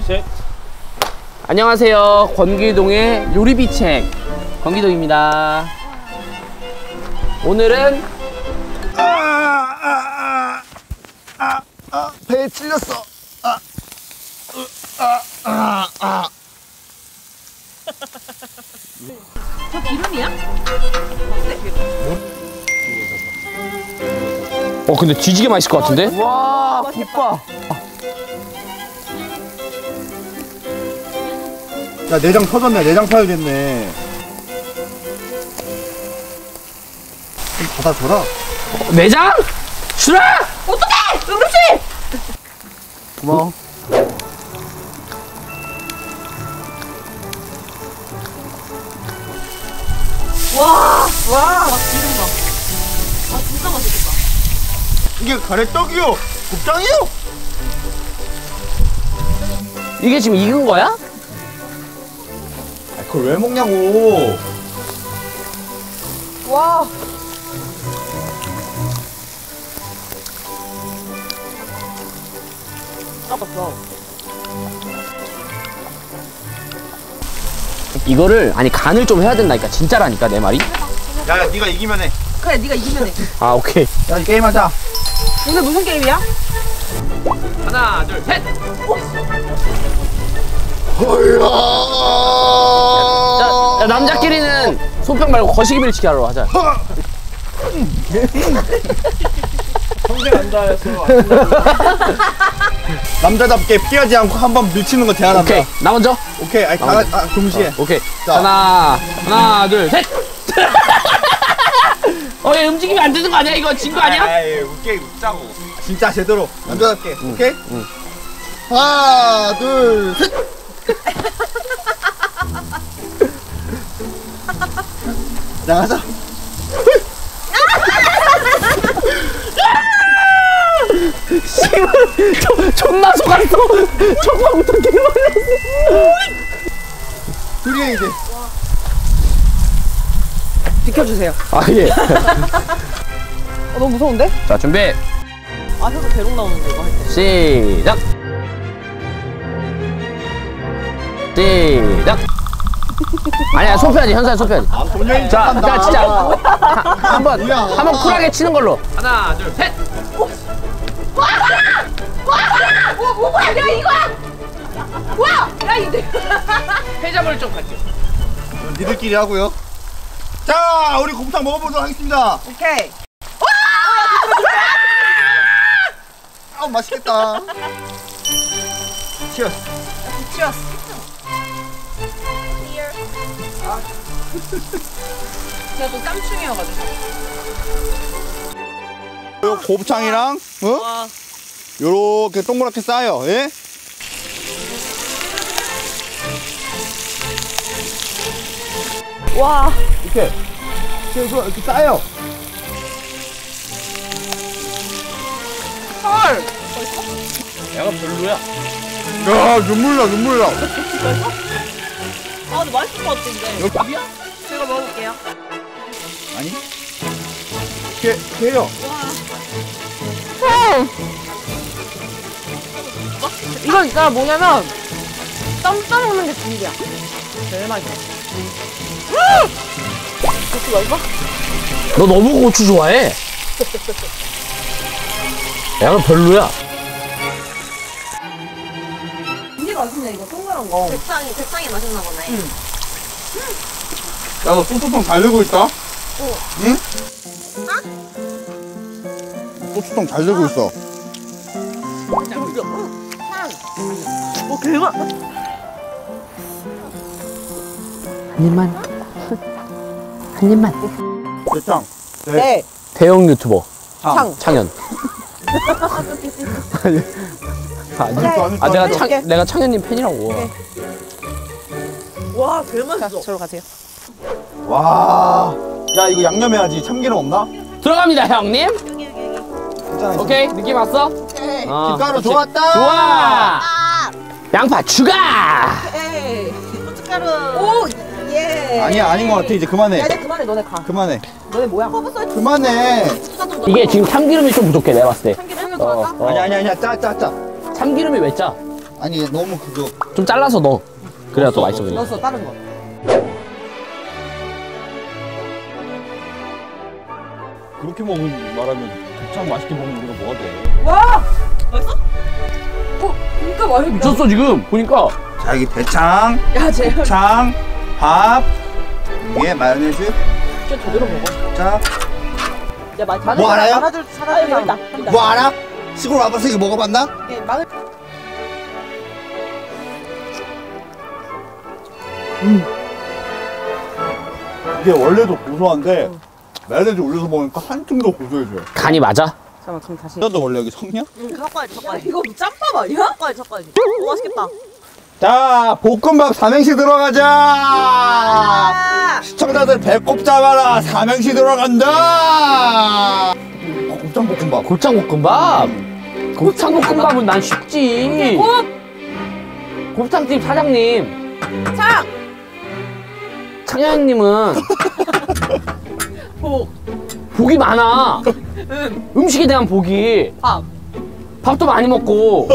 셋. 안녕하세요. 권기동의 요리비책 권기동입니다. 오늘은 배에 찔렸어. 저 기름이야? 근데 뒤지게 맛있을 것 같은데? 와, 굿봐. 야, 내장 터졌네. 내장 파야겠네. 좀 받아줘라. 내장? 주라! 어떡해! 왜 그러지? 고마워. 와, 기름 봐. 아, 진짜 맛있겠다. 이게 가래떡이요. 곱창이요. 이게 지금 익은 거야? 그걸 왜 먹냐고. 와. 까봤어. 이거를 아니 간을 좀 해야 된다니까. 진짜라니까 내 말이. 야, 네가 이기면 해. 그래, 네가 이기면 해. 아 오케이. 야, 이 게임하자. 오늘 무슨 게임이야? 하나 둘 셋. 자, 남자끼리는 손뼉 말고 거시기 밀치기 하러 하자. 평생 안 닿았어. 남자답게 피하지 않고 한번 밀치는 거 제안한다. 오케이. 나 먼저. 오케이. 아니, 동시에. 오케이. 자. 하나 둘 셋. 얘 움직이면 안 되는 거 아니야? 이거 진 거 아니야? 에이, 웃자고. 진짜 제대로. 남자답게. 오케이? 하나, 둘, 셋. 나가자. 존나 속았어. 처음부터 개말렸어. 둘이 이제. 비켜주세요. 아 예. 너무 무서운데? 자 준비. 아, 혀가 대롱 나오는데, 이거 할 때. 시작. 시작. 아니야 손 펴야지. 현수야 손 펴야지. 본연이 자 진짜 한번 뭐야. 쿨하게 치는 걸로. 하나 둘 셋. 뭐야, 내가 이거야! 와! 야, 이제. 회전을 좀 갈게요. 니들끼리 하고요. 자, 우리 곰탕 먹어보도록 하겠습니다. 오케이. 아, 맛있겠다. 치얼스. 치얼스. 제가 또 깜충이어가지고. 요 곱창이랑 와. 요렇게 동그랗게 싸요. 예? 와. 이렇게 이렇게 싸요. 헐. 야가 별로야. 야, 눈물 나. 아, 근데 맛있을 것 같은데. 여기야? 제가 먹어볼게요. 아니? 걔요. 이건 진짜 뭐냐면 땀 싸먹는 게 진리야. 제일 맛있어. 고추 맛있어? 너 너무 고추 좋아해. 야가 별로야. 이게 맛있네, 이거 동그란 거. 백상이 맛있나 보네. 응. 야, 너 소뚜껑 잘 들고 있다. 응? 소뚜껑 잘 들고 있어. 대박. 한 입만. 한 입만. 대창. 네. 대형 유튜버 창. 창현. 내가 창현님 팬이라고. 와, 제일 맛있어. 저로 가세요. 와. 야, 이거 양념해야지. 참기름 없나? 들어갑니다 형님. 괜찮아. 오케이 느낌 왔어? 김가루 그렇지. 좋았다. 좋아. 양파 추가. 에이. 고춧가루. 오, 예. 아니야, 아닌 것 같아. 이제 그만해. 야, 이제 그만해, 너네 가. 그만해. 너네 뭐야? 그만해. 이게 지금 참기름이 좀 부족해 내가 봤을 때. 참기름 더 할까? 아니야. 짜. 참기름이 왜 짜? 아니 너무 그거. 좀 잘라서 넣어. 그래야 더 맛있어 그냥. 넣었어 다른 거. 그렇게 말하면 곱창 맛있게 먹는 우리가 뭐가 돼? 와 맛있어? 진짜 맛있다. 미쳤어 지금 보니까. 자 여기 대창, 야 쟤. 곱창, 밥, 위에 마요네즈. 진짜 제대로 먹어. 자, 야 마늘 뭐 알아요? 마늘 사라져 있다. 뭐 알아? 시골 와봐서 이거 먹어봤나? 예, 마늘. 이게 원래도 고소한데 마요네즈 올려서 먹으니까 한층 더 고소해져요. 간이 맞아? 잠깐만 그럼 다시. 너도 원래 여기 성이야? 젓갈이 이거 짬밥 아니야? 젓갈이 오 맛있겠다. 자, 볶음밥 삼행시 들어가자. 시청자들 배꼽 잡아라. 삼행시 들어간다. 곱창 볶음밥. 곱창볶음밥? 곱창볶음밥은 난 쉽지. 곱창집 사장님. 창. 창현님은 복이 많아. 음식에 대한 복이. 밥도 많이 먹고.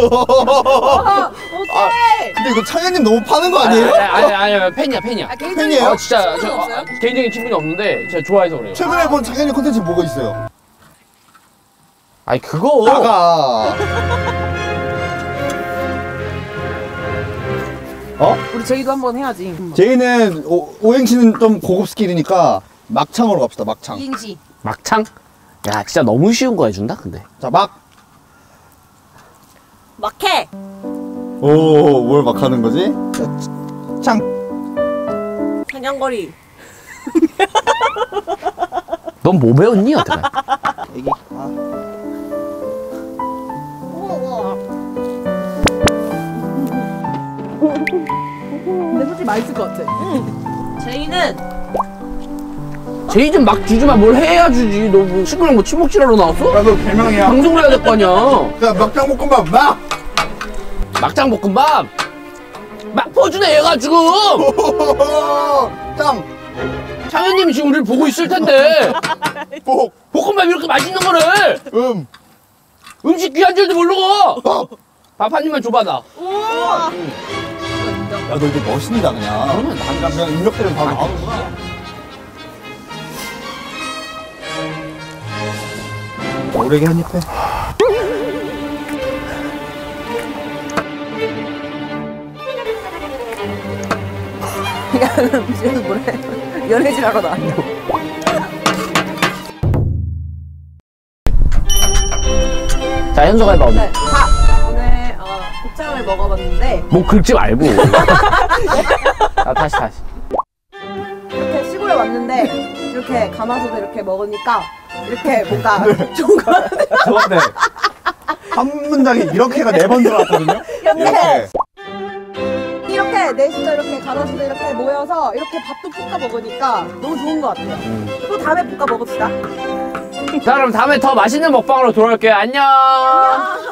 근데 이거 창현님 너무 파는 거 아니에요? 아니, 팬이야. 팬이에요? 진짜 개인적인 친분이 없는데 제가 좋아해서 그래요. 최근에 본 창현님 콘텐츠 뭐가 있어요? 아니 그거. 나가. 우리 제이도 한번 해야지. 제이는 오행시는 좀 고급 스킬이니까 막창으로 갑시다. 막창. 이행시. 막창? 야 진짜 너무 쉬운 거 해준다 근데. 자, 막. 막해. 오, 뭘 막 하는 거지? 자, 창. 사냥거리. 넌 뭐 배웠니 어떡해? 애기. 근데 솔직히 맛있을 것 같아. 제이는 제이 좀 막 주지 마. 뭘 해야 주지. 너 뭐 친구랑 뭐 친목질하러 나왔어? 야, 너 개명이야. 방송을 해야 될 거 아니야. 자, 막창볶음밥 막. 막장볶음밥. 막 퍼주네 얘가 지금. 짱. 창현님이 지금 우리를 보고 있을 텐데. 복. 볶음밥 이렇게 맛있는 거를 음식 귀한 줄도 모르고. 밥 한 입만 줘봐 나. 야, 너 이제 멋있다 그냥. 그러면 난 그냥 인력들은 바로 나오는구나. 오래게 한 입 해. 쟤는 뭐래? 연애질 하러 나왔냐? 자 현서가 해봐 오늘. 네. 오늘 곱창을 먹어봤는데 뭐 긁지 말고. 자 다시. 이렇게 시골에 왔는데 이렇게 가마솥에 이렇게 먹으니까 이렇게 뭔가 좋은 거 같아요. 저한테 한 문장에 이렇게가 4번 들어왔거든요. 이렇게 넷이서 이렇게 가마솥에 이렇게 모여서 이렇게 밥도 볶아 먹으니까 너무 좋은 것 같아요. 또 다음에 볶아 먹읍시다. 자 그럼 다음에 더 맛있는 먹방으로 돌아올게요. 안녕.